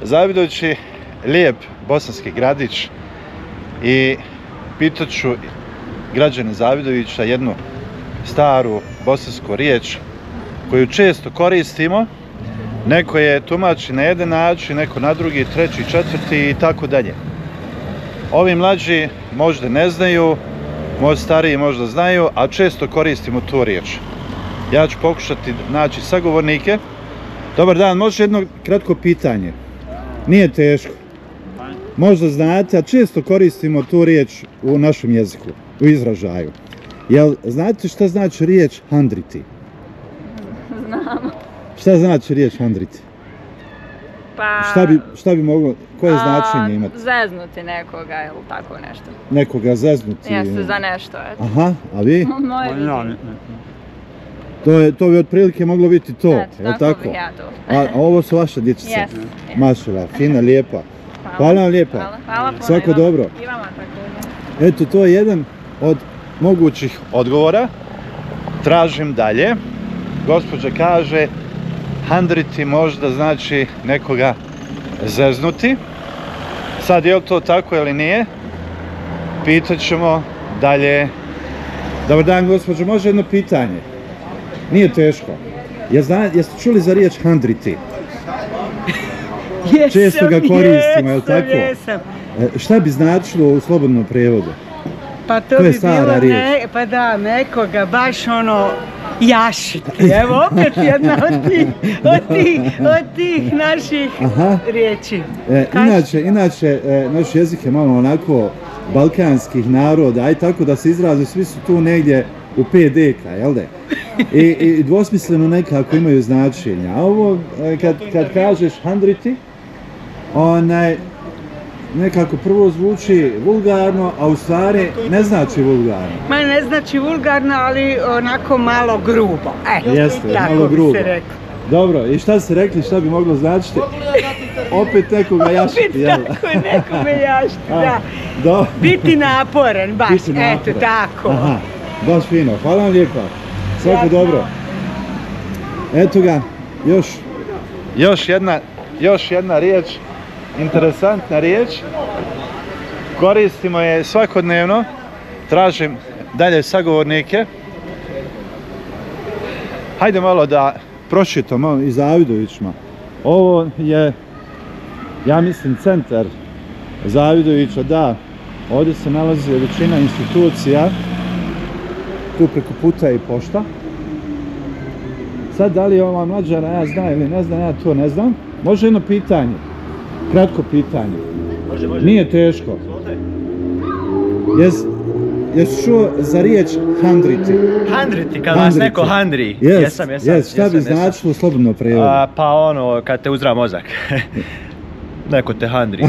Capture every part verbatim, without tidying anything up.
Zavidović je lijep bosanski gradić i pitat ću građane Zavidovića jednu staru bosansku riječ koju često koristimo. Neko je tumači na jedan način, neko na drugi, treći, četvrti i tako dalje. Ovi mlađi možda ne znaju, možda stariji možda znaju, a često koristimo tu riječ. Ja ću pokušati naći sagovornike. Dobar dan, može jedno kratko pitanje? Nije teško. Možda znate, a često koristimo tu riječ u našem jeziku, u izražaju. Jel znate šta znači riječ handriti? Znamo. Šta znači riječ handriti? Pa... Šta bi, šta bi moglo, koje značenje imati? Zeznuti nekoga ili tako nešto. Nekoga zeznuti? Jeste za nešto, eto. Aha, a vi? Moje vidi. To, je, to bi otprilike moglo biti to, Eto, je li tako tako? bih ja to. A, a ovo su vaša dječica? Yes. Mašala, fina, lijepa. Hvala, Hvala vam lijepa. Hvala, hvala puno. Svako Ivana. dobro. I vama tako. Eto, to je jedan od mogućih odgovora. Tražim dalje. Gospođa kaže, handriti možda znači nekoga zeznuti. Sad, je li to tako ili nije? Pitat ćemo dalje. Dobar dan, gospođo, može jedno pitanje? Nije teško. Ja zna, jeste čuli za riječ handriti? Jesam, Često ga koristimo, je li tako? Jesam. E, šta bi značilo u slobodnom prijevodu? Pa to, To je bi stara bilo, riječ. ne, pa da, nekoga baš ono jašiti. Evo opet jedna od tih, od tih, od tih naših Aha. riječi. E, Kaži. inače, inače e, naš jezik je malo onako balkanskih naroda, aj tako da se izraze, svi su tu negdje u pet deka, jel da? I, i dvosmisleno nekako imaju značenja. A ovo, e, kad, kad kažeš handriti, onaj, nekako prvo zvuči vulgarno, a u stvari ne znači vulgarno. Ma ne znači vulgarno, ali onako malo grubo. E, Jeste, tako malo bi grubo. se reklo. Dobro, i šta ste rekli, šta bi moglo značiti? Opet nekoga jašiti, Opet jel? tako nekome jašiti, A, da. do- Biti naporan, baš, Biti naporan. eto tako. Aha, baš fino, hvala vam lijepa. Svako Jasno. dobro. Eto ga, još, još jedna, još jedna riječ, interesantna riječ. Koristimo je svakodnevno, tražim dalje sagovornike. Hajde malo da pročitamo i Zavidovićima. Ovo je, ja mislim, centar Zavidovića, da, ovdje se nalazi većina institucija, tu preko puta je i pošta. Sad, da li ova mlađana ja znam ili ne znam, ja to ne znam. Može jedno pitanje, kratko pitanje. Može, može. Nije teško. Jes, jes čuo za riječ handriti? Handriti, kad vas Handriti. neko handri. Jes, Jesam, jesam. jes, šta bi jesam, jesam. značilo u slobodnom prijevodu? A, pa ono, kad te uzra mozak. Neko te handri.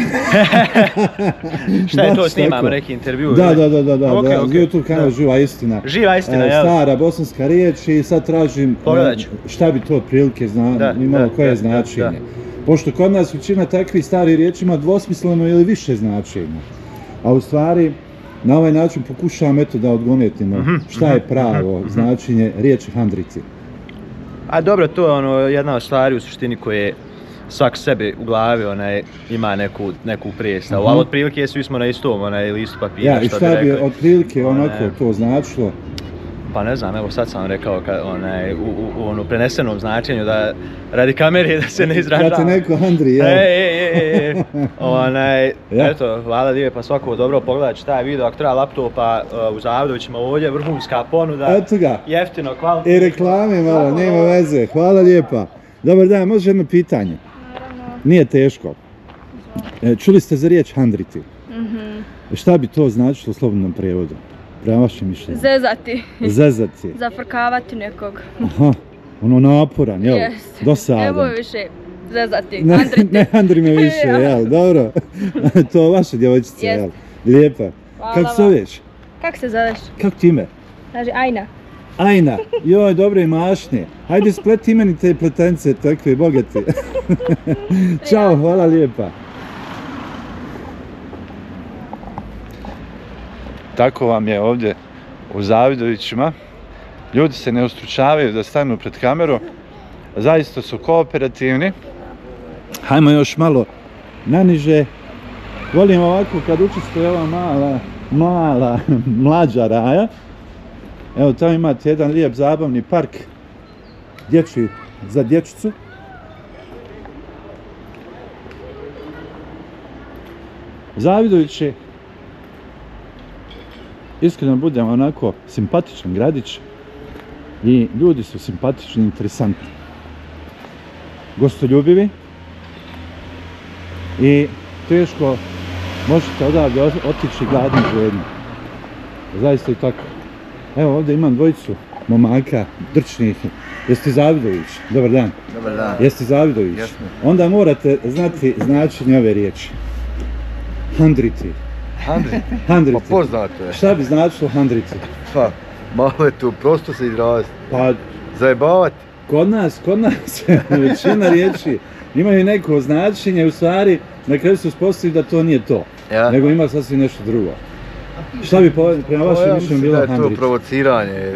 Šta je to, Baš snimam tako. neki intervju? Da, ili? da, da, da, da, Ok, da. ok. YouTube kanal Da. Živa istina. Živa istina, E, jel? Stara bosanska riječ i sad tražim Pogledat ću. e, šta bi to otprilike zna, Da, imalo da, koje da, značenje. da, da. Pošto kod nas većina takvih starih riječi ima dvosmisleno ili više značenja. A u stvari, na ovaj način pokušavam eto da odgonetimo Mhm, šta je pravo značenje riječi handriti. A dobro, to je ono jedna od stvari u suštini koje svak sebi u glavi onaj, ima neku, neku predstavu, Aha. ali otprilike svi smo na istom onaj listu papira, Ja, i što šta bi rekli. otprilike Onaj, onako to značilo? Pa ne znam, evo sad sam rekao ka, onaj, u, u, u ono prenesenom značenju da radi kamere da se ne izražava. Kad te neko handri, jel? E, e, e, e, onaj, Ja. eto, hvala lijepo, pa svako dobro pogledat će taj video, ako treba laptopa uh, u Zavidovićima ovdje, vrhunska ponuda, Eto ga. jeftino, kvalitetno. I reklame malo, nema veze. Hvala lijepa. Dobar dan, može jedno pitanje? Nije teško. E, čuli ste za riječ handriti? Mhm. Šta bi to značilo u slobodnom prijevodu? Prema vašem mišljenju. Zezati. Zezati. Zafrkavati nekog. Aha, ono naporan, jel? Jest. Dosadan. Evo više. Zezati. Ne, Handriti. ne handri me više, Ja. jel? Dobro. To je vaša djevojčica, Jest. jel? Lijepa. Hvala Kako se vam. zoveš? Kako se zoveš? Kako ti ime? Kaže Ajna. Ajna, joj, dobre mašnje. Hajde spleti imeni te pletence, takve bogate. Ćao, hvala lijepa. Tako vam je ovdje u Zavidovićima. Ljudi se ne ustručavaju da stanu pred kameru. Zaista su kooperativni. Hajmo još malo naniže. Volim ovako kad učestvuje ova mala, mala, mlađa Raja. Evo tamo imate jedan lijep zabavni park dječji, za dječicu. Zavidović je, iskreno budem, onako simpatičan gradić i ljudi su simpatični, interesantni, gostoljubivi i teško možete odavde otići gladni žedni. Zaista i tako. Evo ovdje imam dvojicu momaka, drčnih. Jesi ti Zavidović? Dobar dan. Dobar dan. Jesi ti Zavidović? Jesmo. Onda morate znati značenje ove riječi. Handriti. Handriti? Handriti. Pa poznato je. Šta bi značilo handriti? Pa, malo je tu, prosto se izraziti. Pa, Zajebavati. kod nas, kod nas, većina riječi imaju neko značenje, u stvari na kraju se uspostavi da to nije to. Ja. Nego ima sasvim nešto drugo. Šta bi po, prema Pa, vašem ja mišljenju mislim bilo da je to handriti? provociranje.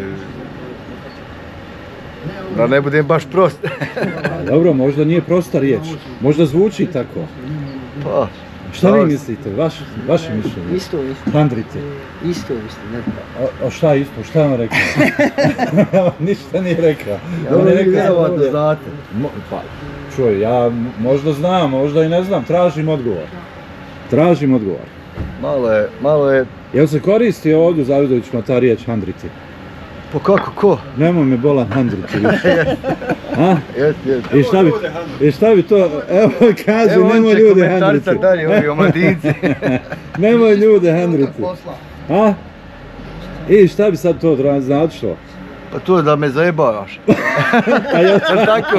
Da ne budem baš prost. Dobro, možda nije prosta riječ. Možda zvuči tako. Pa, Šta vi da, mislite? Vaš, vaše mišljenje? Isto, isto, Handriti. isto, isto, ne znam. O, o šta isto? Šta je on rekao? Ništa nije rekao. Dobro, On je vi rekao- vjerovatno znate. Mo, pa, čuj, ja možda znam, možda i ne znam, tražim odgovor. Tražim odgovor. Malo je, malo je, Jel se koristi ovdje u Zavidovićima ta riječ handriti? pa kako, ko? Nemoj me bolan handriti više. A? Jes, jes. I šta bi, i šta bi to, evo kaže, Evo, on nemoj će ljude komentarisati handriti. dalje, ovi omladinci. Nemoj ljude handriti. A? I šta bi sad to dra- značilo? Pa to je da me zajebavaš. A ja, Jel tako?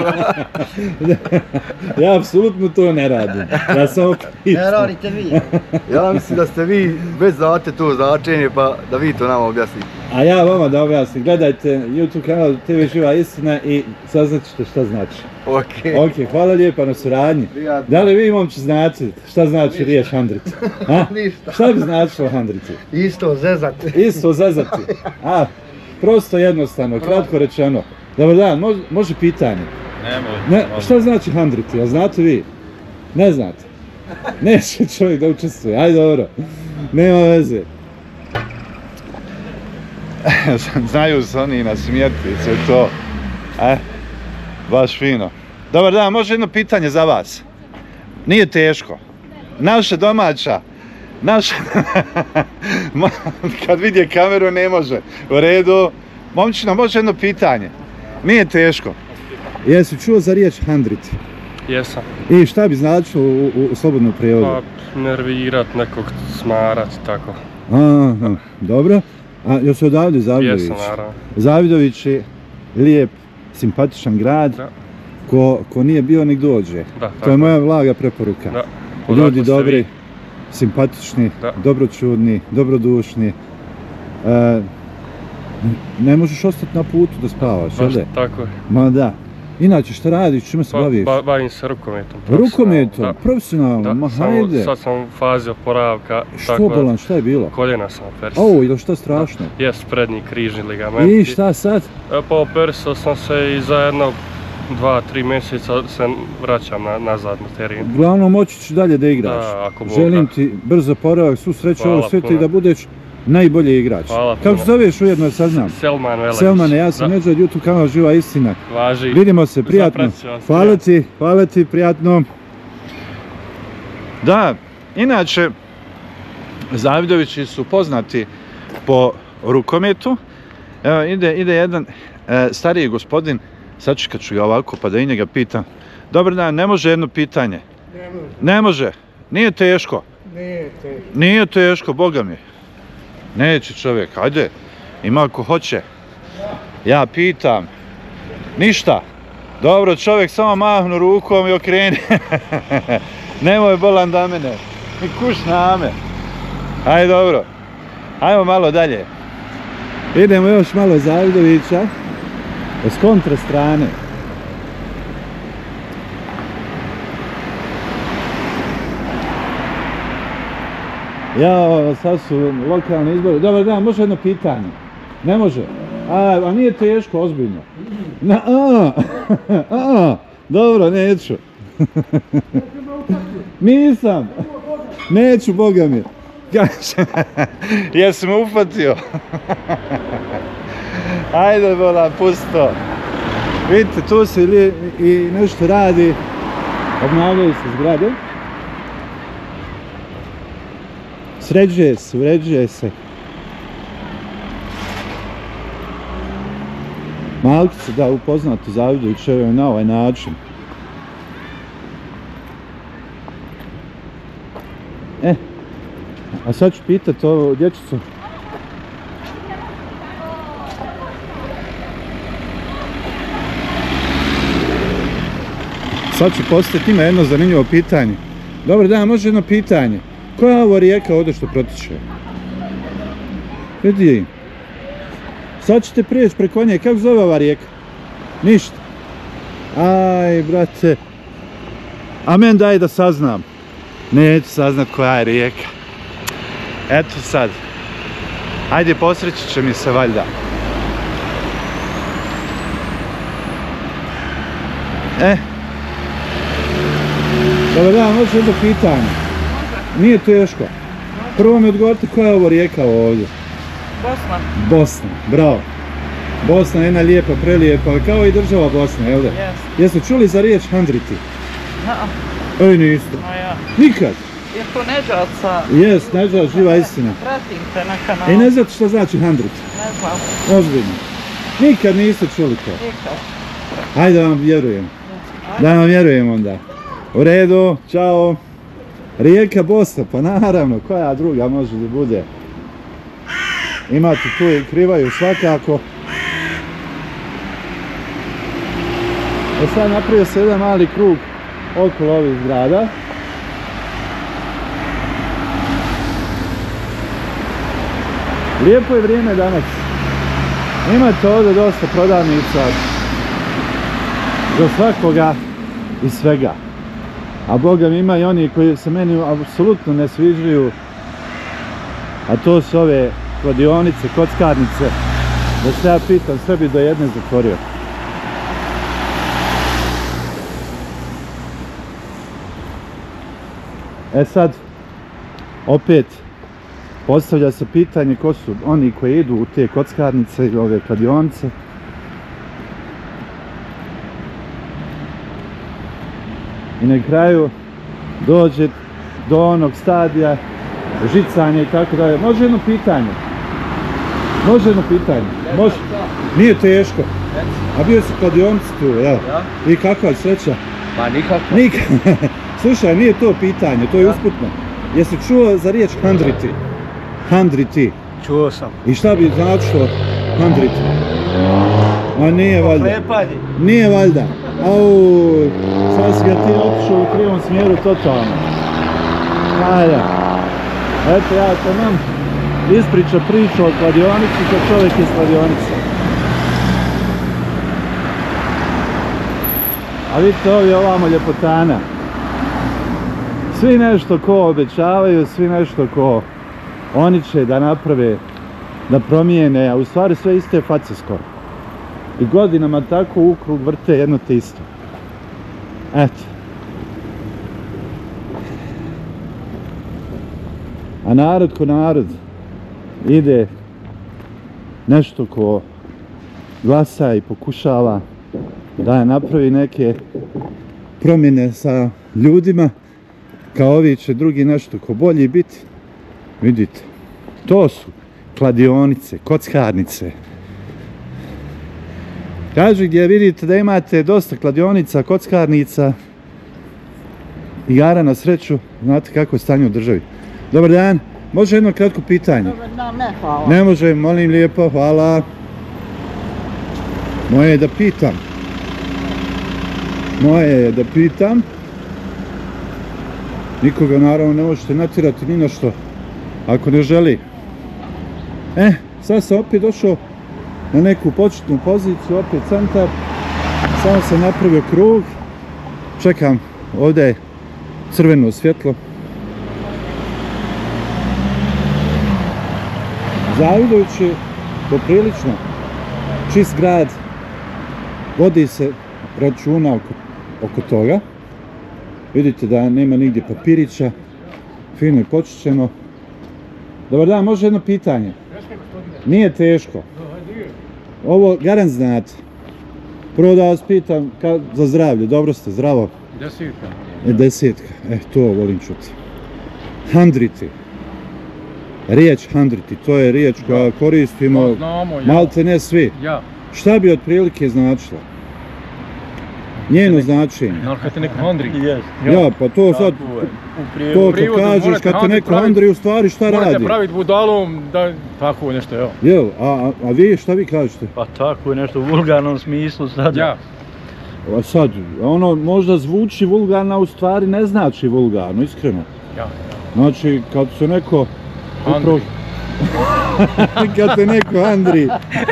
ja apsolutno to ne radim. Ja samo Ne pitam. radite vi. Ja mislim da ste vi već znate to značenje, pa da vi to nama objasnite. A ja vama da objasnim, gledajte YouTube kanal T V Živa istina i saznat ćete šta znači. Okej. Ok, hvala lijepa na suradnji. Prijatno. Da li vi momči znate šta znači riječ handriti? A? Ništa. Šta bi značilo handriti? Isto, zezati. Isto zezati. A, prosto jednostavno, kratko rečeno. Dobar dan, može, može pitanje? Ne, šta znači handriti, a znate vi? Ne znate. Neće čovjek da učestvuje, aj dobro. Nema veze. Znaju se oni nasmijeti i sve to. E, baš fino. Dobar dan, može jedno pitanje za vas. Nije teško. Naša domaća, naša... Kad vidje kameru ne može. U redu. Momčina, može jedno pitanje. Nije teško. Jesi čuo za riječ handriti? Jesam. I šta bi značilo u, u, u slobodnom prijevodu? Pa nervirat, nekog smarat, tako. Aha, dobro. A jel se odavde Zavidović? Jesam, naravno. Zavidović je lijep, simpatičan grad. Da. Ko, ko nije bio, nek dođe. Da, To tako. je moja vlaga preporuka. Da. Ljudi Odakle ste dobri, vi? simpatični, Da. dobročudni, dobrodušni. E, ne možeš ostati na putu da spavaš, jel Baš da? tako je. Ma da. Inače, šta radiš, čime se Pa, baviš? ba, bavim se rukometom. Rukometom, Da. profesionalno, Da, ma samo- hajde. sad sam u fazi oporavka. Što tako da bolan, šta je bilo? Koljena sam operisao. O, ili šta strašno? Jes, prednji križni ligament. I šta sad? E, Pa operisao sam se i za jedno dva, tri mjeseca se vraćam na, nazad na teren. Uglavnom moći ćeš dalje da igraš. Da, ako Bog Želim da. ti brzo oporavak, svu sreću Hvala ovog svijeta i puno. da budeš najbolji igrač. Hvala Kako puno. se zoveš ujedno, saznam? Selman Velević. Selmane, ja sam Da. Neđo od YouTube kanala Živa istina. Važi. Vidimo se, prijatno. Zapratit ću vas, Hvala prijatno. ti, hvala ti, prijatno. Da, inače, Zavidovići su poznati po rukometu. Evo, ide, ide jedan e, stariji gospodin, sačekat ću ga ovako pa da i njega pitam. Dobar dan, ne može jedno pitanje? Ne može. Ne može, nije teško. Nije teško. Nije teško, boga mi. Neće čovjek, ajde, ima ako hoće. Ja pitam. Ništa. Dobro, čovjek samo mahnu rukom i okreni. Nemoj bolan da mene. I kuš na me. Ajde, dobro. Ajmo malo dalje. Idemo još malo Zavidovića. S kontra strane. Ja, sad su lokalni izbori. Dobar dan, može jedno pitanje? Ne može? A, a nije teško, ozbiljno. Na, a, a, dobro, neću. Nisam. Neću, Boga mi. Jesam ufatio. Ajde, bola, pusto. Vidite, tu se ili, i nešto radi. Obnavljaju se zgrade. Sređuje se, uređuje se. Malkice, da, upoznati Zavidović na ovaj način. E, a sad ću pitati ovo dječicu. Sad ću postaviti, ima jedno zanimljivo pitanje. Dobar dan, može jedno pitanje. Koja je ovo rijeka ovdje što protiče? Vidi. Sad ćete prijeći preko nje, kako zove ova rijeka? Ništa. Aj, brate. A men daj da saznam. Neću saznat koja je rijeka. Eto sad. Ajde, posreći će mi se valjda. E. Dobar dan, može jedno pitanje. Nije teško. Prvo mi odgovorite koja je ovo rijeka ovdje. Bosna. Bosna, bravo. Bosna je jedna lijepa, prelijepa, kao i država Bosna, jel da? Yes. Jeste čuli za riječ handriti? Ja. Ej, niste. A ja. Nikad? Je to Neđat sa... Jes, Neđat, živa istina. Pratim te na kanalu. E, ne znate što znači handrit? Ne znam. Ozbiljno. Nikad niste čuli to. Nikad. Hajde da vam vjerujem. Da vam vjerujem onda. U redu, čao. Rijeka Bosna, pa naravno, koja druga može da bude? Imate tu i Krivaju svakako. E sad napravio se jedan mali krug okolo ovih zgrada. Lijepo je vrijeme danas. Imate ovdje dosta prodavnica za svakoga i svega. A Boga mi ima i oni koji se meni apsolutno ne sviđaju. A to su ove kladionice, kockarnice. Da se ja pitam, sve bi do jedne zatvorio. E sad, opet, postavlja se pitanje ko su oni koji idu u te kockarnice i ove kladionice. I na kraju dođe do onog stadija žicanja i tako dalje. Može jedno pitanje? Može jedno pitanje? Može? Nije teško. A bio si kladionici tu, jel? I kakva je sreća? Pa nikako. Nikako. Slušaj, nije to pitanje, to je usputno. Jesi čuo za riječ handriti? Handriti. Čuo sam. I šta bi značilo handriti? Ma nije valjda. Klepanje. Nije valjda. Au, sad si ga ti otišao u krivom smjeru totalno. Ajde. Eto ja to nam ispriča priču o kladionici kad čovjek iz kladionice. A vidite ovi ovamo ljepotana. Svi nešto ko obećavaju, svi nešto ko oni će da naprave, da promijene, a u stvari sve iste face skoro. I godinama tako u krug vrte jedno te isto. Eto. A narod ko narod ide nešto ko glasa i pokušava da napravi neke promjene sa ljudima, kao ovi će drugi nešto ko bolji biti. Vidite, to su kladionice, kockarnice. Kažu gdje vidite da imate dosta kladionica, kockarnica, igara na sreću, znate kako je stanje u državi. Dobar dan, može jedno kratko pitanje? Dobar dan, ne hvala. Ne može, molim lijepo, hvala. Moje je da pitam. Moje je da pitam. Nikoga naravno ne možete natjerati ni na što, ako ne želi. E, sad sam opet došao na neku početnu poziciju, opet centar. Samo sam napravio krug. Čekam, ovdje je crveno svjetlo. Zavidović je poprilično čist grad. Vodi se računa oko, oko toga. Vidite da nema nigdje papirića. Fino je počišćeno. Dobar dan, može jedno pitanje? Nije teško. Ovo garant znate. Prvo da vas pitam ka, za zdravlje, dobro ste, zdravo? Desetka. E, desetka, e, to volim čuti. Handriti. Riječ handriti, to je riječ koja koristimo, Znamo, ja. malte ne svi. Ja. Šta bi otprilike značilo? Njeno značenje. No, kad te neko handri. Ja, pa to sad, to kad kažeš kad te neko handri, u stvari šta radi? Morate praviti budalom, da, tako nešto, evo. Jel, a, a, a vi šta vi kažete? Pa tako je nešto u vulgarnom smislu sad. Ja. A sad, ono možda zvuči vulgarno, a u stvari ne znači vulgarno, iskreno. Ja. Znači, kad se neko... Handri. Upro... kad te neko handri.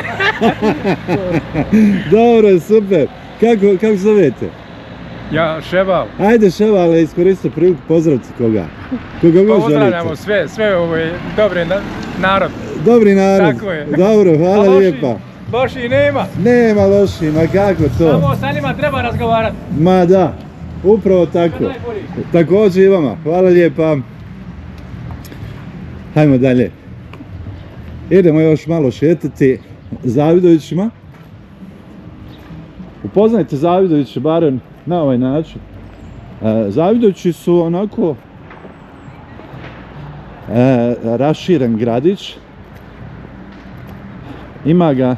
Dobro, super. Kako, kako zovete? Ja, Ševal. Ajde Ševale, iskoristite priliku, pozdravite koga. Koga god želite. Pozdravljamo sve, sve ove dobre na, narod. Dobri narod. Tako je. Dobro, hvala loši, lijepa. Loši nema. Nema loši, ma kako to? Samo sa njima treba razgovarati. Ma da, upravo tako. Također i vama, hvala lijepa. Hajmo dalje. Idemo još malo šetati Zavidovićima. Upoznajte Zavidoviće barem na ovaj način. E, Zavidovići su onako e, raširen gradić. Ima ga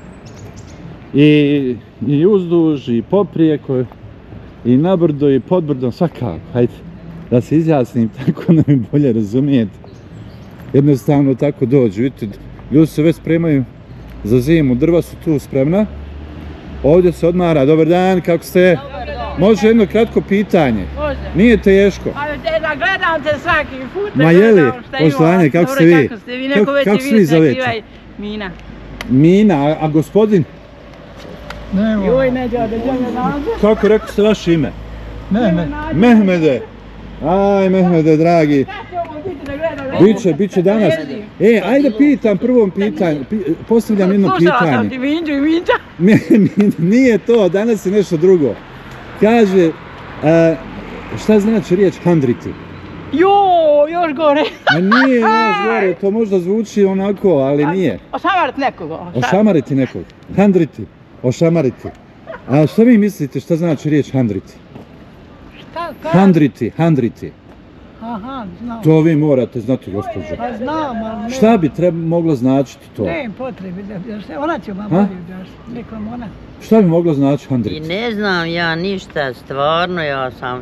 i, i uzduž, i poprijeko, i nabrdo, i podbrdo, svakako. Hajde, da se izjasnim tako da mi bolje razumijete. Jednostavno tako dođu, vidite, ljudi se već spremaju za zimu, drva su tu spremna. Ovdje se odmara, dobar dan, kako ste? Može jedno kratko pitanje? Može. Nije teško. A da gledam te svaki put. Ma jeli, poštovanje, kako ste vi? Kako ste vi, neko već kako i se vi vi zovete? zakivaj. Mina. Mina, a, a gospodin? Joj, ne djade, djade nađe. Kako rekao ste vaše ime? Mehmed. Mehmede. Aj, Mehmede, dragi. Biće, biće danas. E, ajde pitam prvom pitanju, pi, postavljam jedno Slušala pitanje. sam ti Minđu i Minđa. Nije to, danas je nešto drugo. Kaže, a, šta znači riječ handriti? Jo, još gore. Ma nije još gore, to možda zvuči onako, ali nije. Ošamarit nekoga. Ošamariti nekog. Handriti. Ošamariti. A šta vi mislite šta znači riječ handriti? Šta? Handriti, handriti. Aha, znam. To vi morate znati, gospođo. Pa znam, ali ne. Šta bi treba moglo značiti to? Ne, potrebi da objašnje. Ona će vam Ha? bolje objašnje. Nekom ona. Šta bi moglo značiti I handriti? ne znam ja ništa, stvarno ja sam...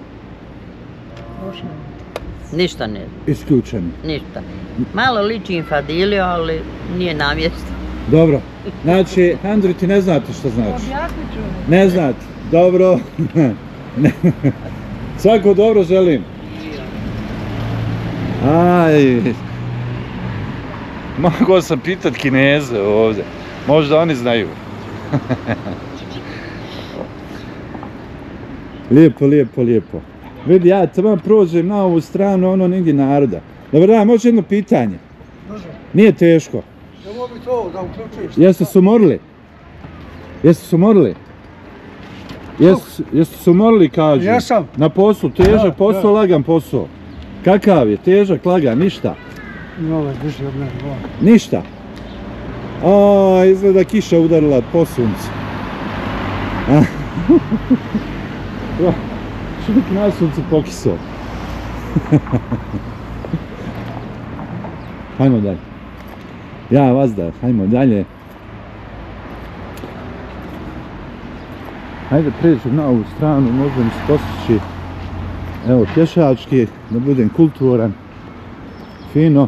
Ništa ne znam, Isključeni. ništa. Malo ličim Fadilio, ali nije na mjestu. Dobro. Znači, handriti ne znate šta znači? Objasnit ću. Ne znate. Dobro. Ne. Svako dobro želim. Aj. Mogao sam pitat Kineze ovdje. Možda oni znaju. Lijepo, lijepo, lijepo. Vidi, ja tamo prođem na ovu stranu, ono negdje naroda. Dobar dan, može jedno pitanje? Može. Nije teško. Ja mogu to da uključuješ. Jeste se umorili? Jeste se umorili? Jeste, jeste se umorili, kažu? Jesam. Na poslu, težak Da, posao, da. lagan posao. Kakav je? Težak, lagan, ništa? Ovo je duže od mene, ovo. Ništa? A, izgleda kiša udarila po suncu. A. Šutik na suncu pokisao. Hajmo dalje. Ja, vazda, hajmo dalje. Hajde pređem na ovu stranu, možda mi se postići. Evo, pješački, da budem kulturan. Fino.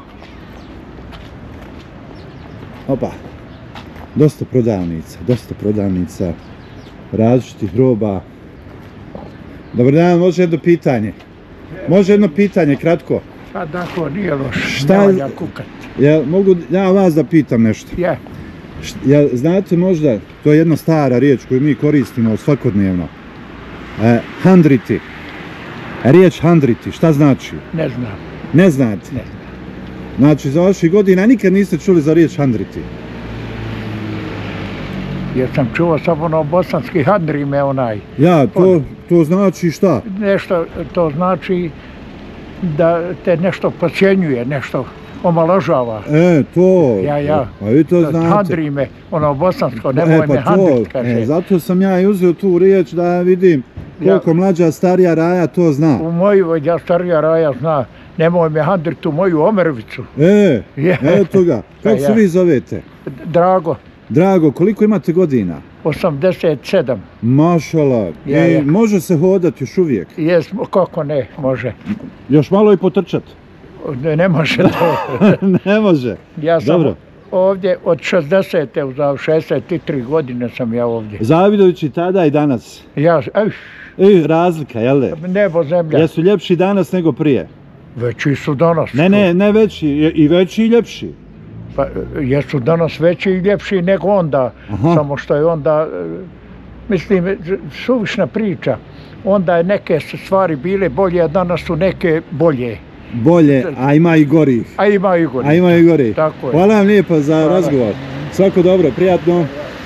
Opa. Dosta prodavnica, dosta prodavnica. Različitih roba. Dobar dan, može jedno pitanje? Može jedno pitanje, kratko? Pa tako, nije loš. Šta- Ne valja kukat. Ja mogu ja vas da pitam nešto? Je. Št- Ja, znate možda, to je jedna stara riječ koju mi koristimo svakodnevno. E, handriti. Riječ handriti, šta znači? Ne znam. Ne znate? Ne. Znači, za vaših godina nikad niste čuli za riječ handriti. Jer sam čuo samo ono bosanski handrime onaj. Ja, to, to znači šta? Nešto, to znači da te nešto podcjenjuje, nešto omaložava. E, to. Ja, ja. Pa vi to znate. Handrime, ono bosansko, nemoj e, pa me handrit, to, kaže. e, zato sam ja i uzeo tu riječ da vidim koliko Ja. mlađa starija Raja to zna. U moju, ja starija Raja zna, nemoj me handrit u moju Omerovicu. E, Ja. eto ga. Kako Pa se ja. vi zovete? Drago, Drago, koliko imate godina? osamdeset sedam. Mašala. Ja, I ja. može se hodati još uvijek. Jes, kako ne, može. Još malo i potrčat. Ne, ne može to. Ne može. Ja sam Dobro. ovdje od šezdesete za šezdeset tri godine sam ja ovdje. Zavidović i tada i danas. Ja, ej, E, razlika, jel da? nebo zemlja. Jesu ljepši danas nego prije? Veći su danas. Ne, ne, ne veći, i- i veći i ljepši. Pa, jesu danas veći i ljepši nego onda. Aha. Samo što je onda, e, mislim, suvišna priča. Onda je neke su stvari bile bolje, a danas su neke bolje. Bolje, a ima i gorih. A ima i gore. A ima i gorih. Tako je. Hvala vam lijepo za Hvala. razgovor. Svako dobro, prijatno.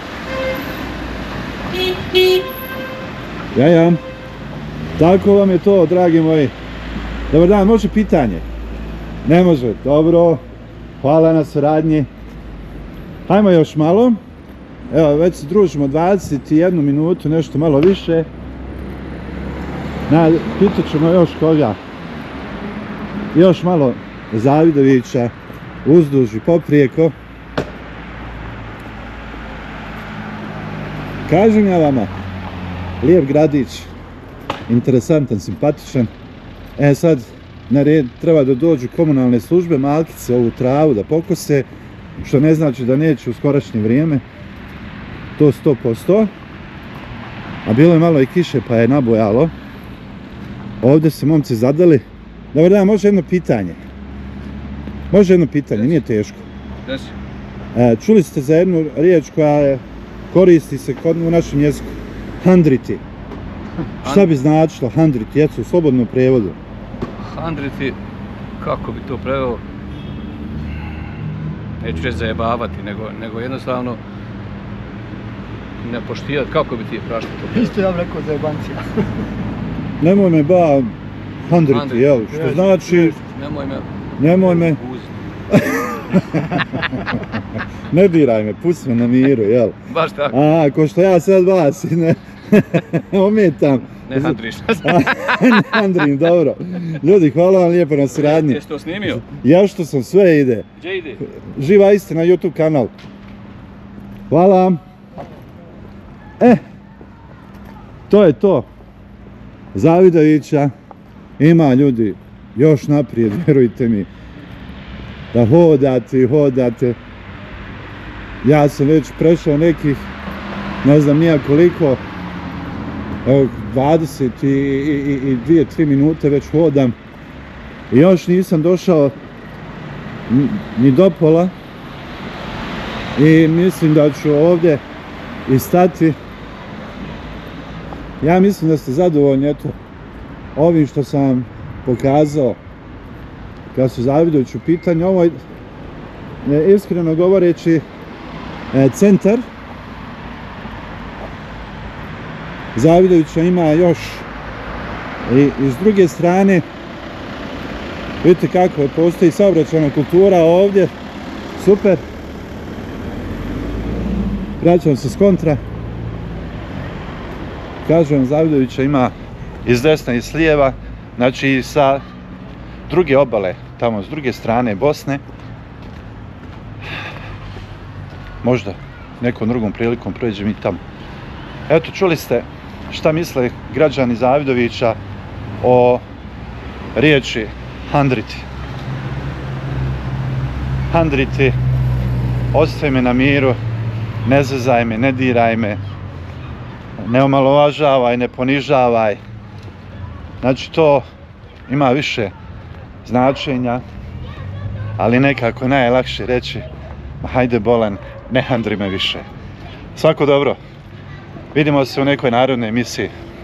Ja, ja. Tako vam je to, dragi moji. Dobar dan, može pitanje? Ne može, dobro. Hvala na suradnji. Hajmo još malo. Evo, već se družimo dvadeset jednu minutu, nešto malo više. Na, pitat ćemo još koga. Još malo Zavidovića, uzduž i poprijeko. Kažem ja vama, lijep gradić, interesantan, simpatičan. E sad, na red treba da dođu komunalne službe, malkice ovu travu da pokose, što ne znači da neće u skorašnje vrijeme, to sto posto. A bilo je malo i kiše pa je nabojalo. Ovdje se momci zadali. Dobar dan, može jedno pitanje? Može jedno pitanje, nije teško. E, čuli ste za jednu riječ koja je, koristi se kod, u našem jeziku. Handriti. Šta bi značilo handriti, jecu, u slobodnom prijevodu? Handriti, kako bi to preveo? Neću reći zajebavati, nego, nego jednostavno ne poštivati, kako bi ti prašli to preveo? Isto ja bih rekao za jebancija. Nemoj me ba handriti, Handriti. jel? Što znači, Nemoj me nemoj me, uzeti. ne diraj me, pusti me na miru, jel? Baš tako, A, ko što ja sad vas, ne, ometam. ne handriš. A, ne handrim, dobro. Ljudi, hvala vam lijepo na suradnji. Jesi to snimio? Ja što sam, sve ide. Gdje ide? Živa istina, YouTube kanal. Hvala vam. E, to je to. Zavidovića ima, ljudi, još naprijed, vjerujte mi. Da hodate i hodate. Ja sam već prešao nekih, ne znam nija koliko, evo, dvadeset i, i, i dvije, tri minute već hodam. I još nisam došao ni- ni do pola. I mislim da ću ovdje i stati. Ja mislim da ste zadovoljni, eto, ovim što sam vam pokazao kad su Zavidović u pitanju. Ovo je, e, iskreno govoreći, e, centar. Zavidovića ima još i, i s druge strane vidite kako postoji saobraćajna kultura ovdje, super. Vraćam se s kontra. Kažem, Zavidovića ima iz desna i s lijeva, znači i sa druge obale, tamo s druge strane Bosne. Možda nekom drugom prilikom prođem i tamo. Eto, čuli ste šta misle građani Zavidovića o riječi handriti. Handriti, ostavi me na miru, ne zezaj me, ne diraj me, ne omalovažavaj, ne ponižavaj. Znači to ima više značenja, ali nekako najlakše reći, ma hajde bolan, ne handri me više. Svako dobro. Vidimo se u nekoj narodnoj emisiji.